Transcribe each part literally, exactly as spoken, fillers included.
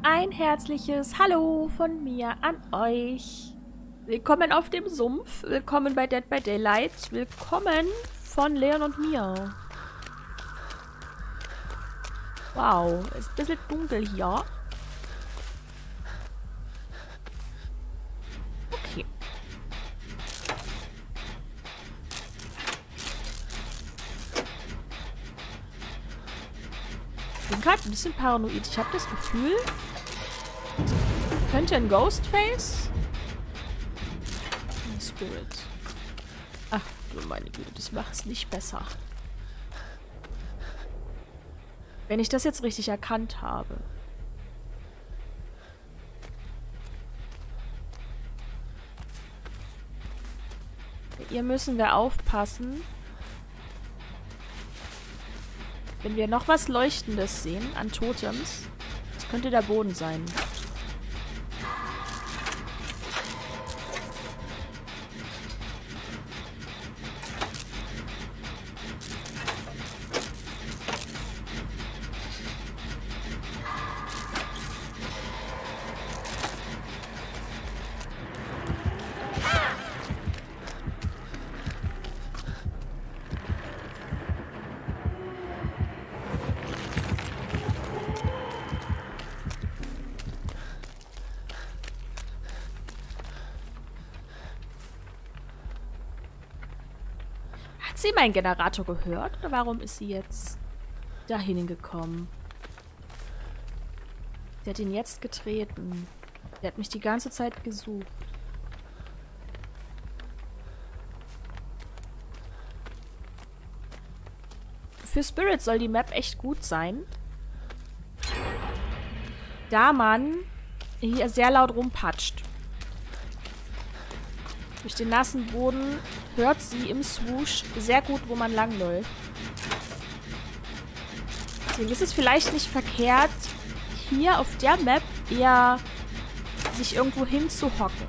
Ein herzliches Hallo von mir an euch. Willkommen auf dem Sumpf. Willkommen bei Dead by Daylight. Willkommen von Leon und mir. Wow, ist ein bisschen dunkel hier. Okay. Ich bin gerade ein bisschen paranoid. Ich habe das Gefühl, könnte ein Ghostface? Ein Spirit. Ach du meine Güte, das macht's nicht besser. Wenn ich das jetzt richtig erkannt habe. Hier müssen wir aufpassen. Wenn wir noch was Leuchtendes sehen an Totems, das könnte der Boden sein. Hat sie meinen Generator gehört? Oder warum ist sie jetzt dahin gekommen? Sie hat ihn jetzt getreten. Der hat mich die ganze Zeit gesucht. Für Spirit soll die Map echt gut sein. Da man hier sehr laut rumpatscht. Durch den nassen Boden hört sie im Swoosh sehr gut, wo man langläuft. Deswegen ist es vielleicht nicht verkehrt, hier auf der Map eher sich irgendwo hinzuhocken.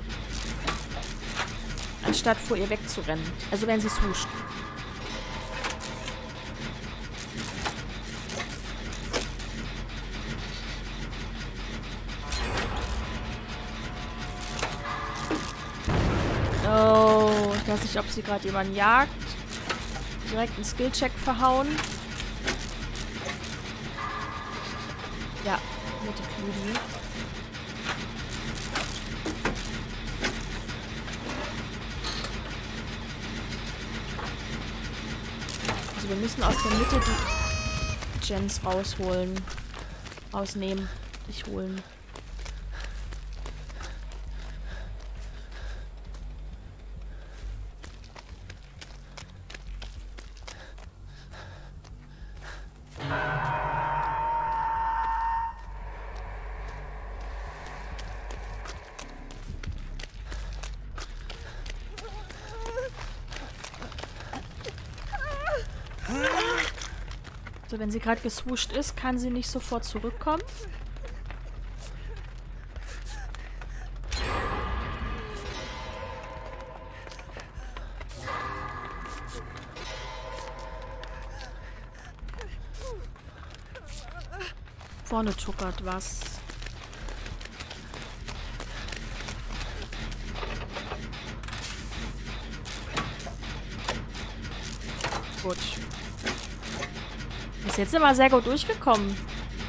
Anstatt vor ihr wegzurennen. Also wenn sie swoosht. Oh, ich weiß nicht, ob sie gerade jemanden jagt. Direkt einen Skillcheck verhauen. Ja, mit der Kludi. Also wir müssen aus der Mitte die Gens rausholen. Rausnehmen. Nicht holen. So, wenn sie gerade geswuscht ist, kann sie nicht sofort zurückkommen. Vorne tuckert was. Gut. Ist jetzt immer sehr gut durchgekommen.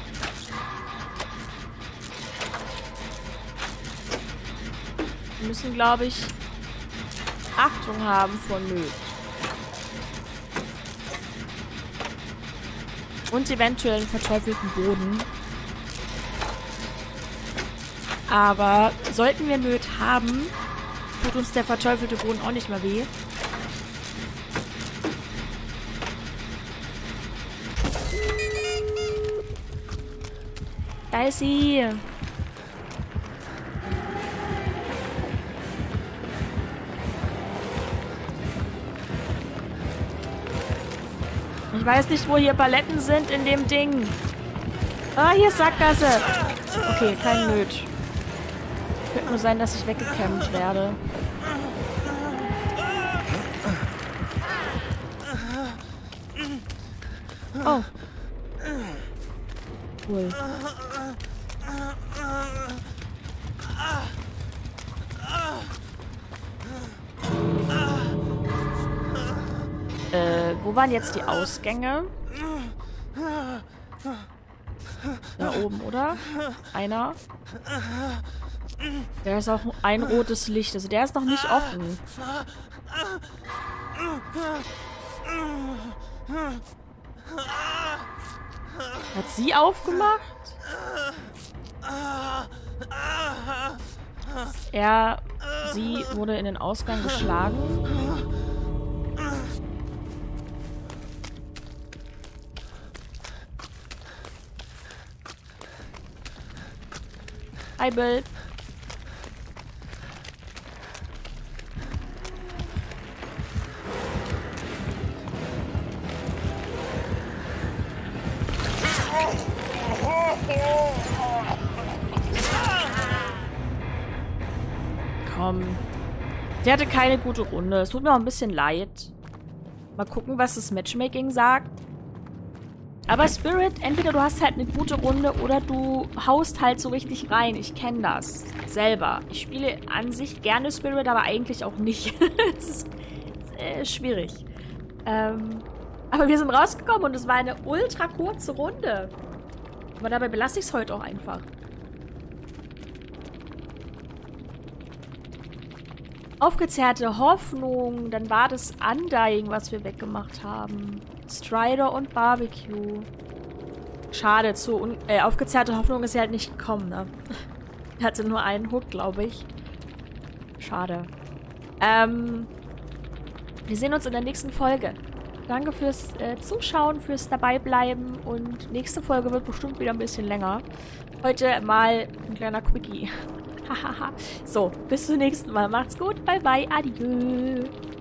Wir müssen, glaube ich, Achtung haben vor Nöt. Und eventuell einen verteufelten Boden. Aber sollten wir Nöt haben, tut uns der verteufelte Boden auch nicht mehr weh. Da ist sie. Ich weiß nicht, wo hier Paletten sind in dem Ding. Ah, hier ist Sackgasse. Okay, kein Nöt. Könnte nur sein, dass ich weggekämmt werde. Oh. Cool. Wo waren jetzt die Ausgänge? Da oben, oder? Einer. Da ist auch ein rotes Licht. Also der ist noch nicht offen. Hat sie aufgemacht? Er, sie wurde in den Ausgang geschlagen. Hi, Bill. Komm. Der hatte keine gute Runde. Es tut mir auch ein bisschen leid. Mal gucken, was das Matchmaking sagt. Aber Spirit, entweder du hast halt eine gute Runde oder du haust halt so richtig rein. Ich kenne das selber. Ich spiele an sich gerne Spirit, aber eigentlich auch nicht. Es ist äh, schwierig. Ähm, aber wir sind rausgekommen und es war eine ultra kurze Runde. Aber dabei belasse ich es heute auch einfach. Aufgezehrte Hoffnung. Dann war das Undying, was wir weggemacht haben. Strider und Barbecue. Schade, zu äh, aufgezehrte Hoffnung ist ja halt nicht gekommen, ne? Er hatte nur einen Hook, glaube ich. Schade. Ähm, wir sehen uns in der nächsten Folge. Danke fürs äh, Zuschauen, fürs Dabeibleiben und nächste Folge wird bestimmt wieder ein bisschen länger. Heute mal ein kleiner Quickie. Hahaha. So, bis zum nächsten Mal. Macht's gut. Bye, bye. Adieu.